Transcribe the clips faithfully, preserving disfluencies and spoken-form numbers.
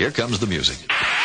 Here comes the music.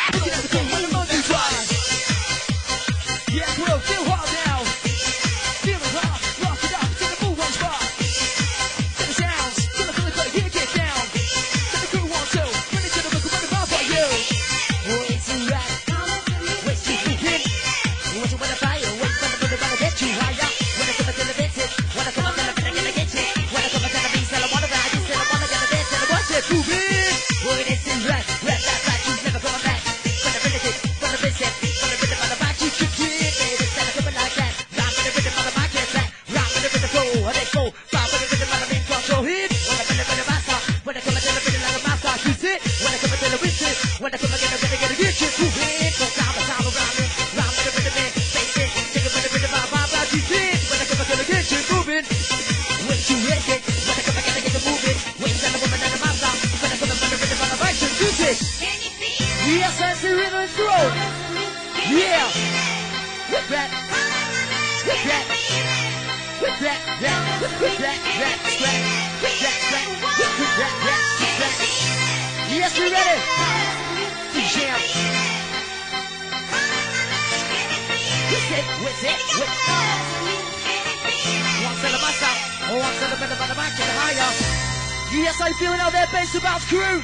Yes, I feeling out there, bass to bounce crew.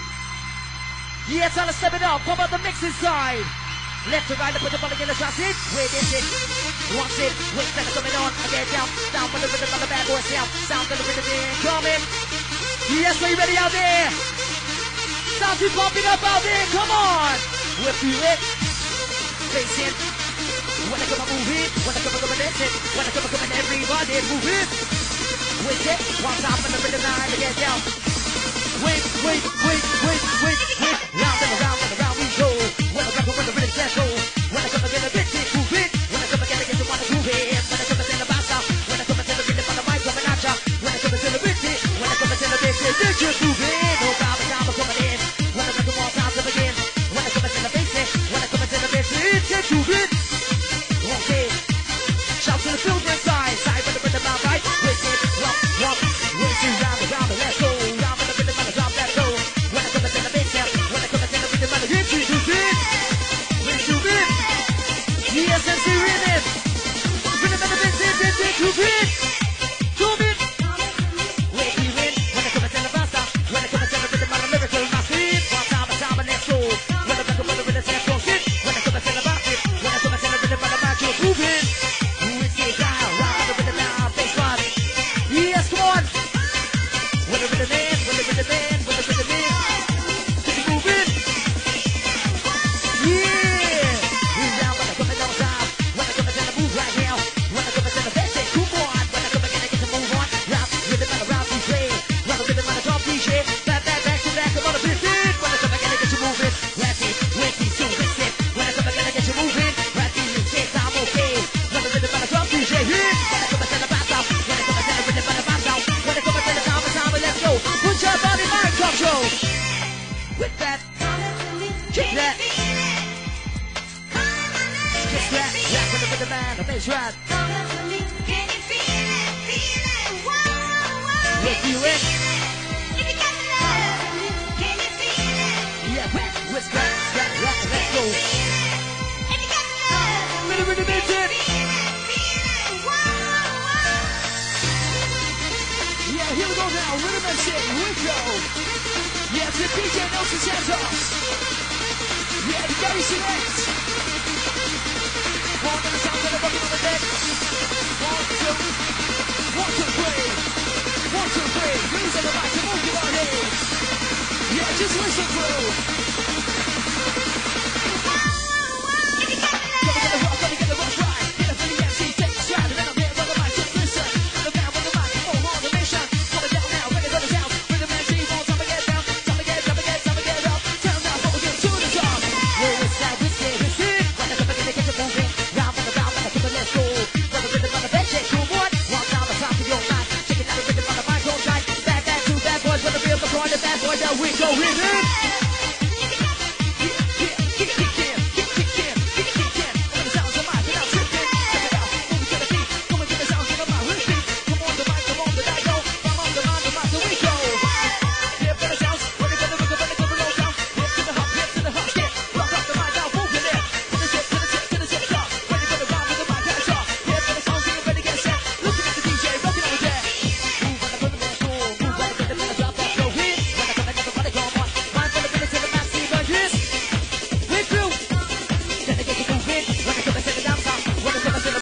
Yes, I'll step it up. Come on the mix inside. Left to right, put the body in the shots in. Wait, this it. Once it. Wait, better coming on. I get down. Down for the rhythm of the bad boy sound. Sound of the rhythm incoming. Yes, are you ready out there? Sound keep pumping up out there. Come on. We'll feel it. Bass in. When I come, I move it. When I come, I come, I dance it. When I come, I come, and everybody move it. Wait it, one time for the rhythm line to get down. Wait, wait, wait, wait, wait, wait. Round and around and around we go. When I come when the rhythm says go. When I come again a bit, it, move it. When I come again again you wanna move it. When I come again the bass out. When I come again the rhythm on the mic coming at ya. When I come again a bit, it. When I come again a bit, it, it just move it. No problem, time for coming in. When I come one time to begin. When I come again the bass, it. When I come again the bass, it, it, move it. Okay. Shout to the field inside. Side with the rhythm out right. Wait it. Round and round and let's go. Round and the rhythm and the drop that go. When I come and tell the bass down. When I come and tell the rhythm and the hit you do it. When you do it. Yes, and see rhythm. Rhythm and the bass hit it, it, do it. Do it. Wait, you win. When I come and tell the bass down. When I come and tell the rhythm and the lyrical my speed. One time, a time and let's go. When I come and the rhythm says go shit. When I come and tell the bass it. When I come and tell the rhythm and the match you move it. It's the guy. Round and the rhythm down. Bass line. Yes, come on. When the rhythm in, when the rhythm in, when the rhythm in. Keep it moving. Yeah. Move down when I come in on time. When I come in, tell the move right now. When I come in, tell the best, say, come on. When I come again, I get to move on. Round, rhythm and around we play. Round the rhythm and the drum D J. Back, back, back to back, come on, a bit in. When I come again, I get you moving. Let's see, let's see, so let's sit. When I come again, I get you moving. Right, you say, I'm okay. When the rhythm and the drum D J hit. When I come and tell the bass out. When I come and tell the rhythm and the bass out. When I come and tell the time and time, let's go. Put your body back, control. With that, kick that. Kick that, rap with the rhythm and the bass rap. We'll feel it. Yeah, with scrap, scrap, rap, let's go. Rhythm, rhythm, rhythm. Yeah, here we go now, rhythm and shit, here we go. Yeah, it's the D J Nelson Santos. Yeah, the Gary Select. One on the sound of the bucket on the deck. One, two, one, two, three. One, two, three. Who's on the back to move your body? Yeah, just listen through.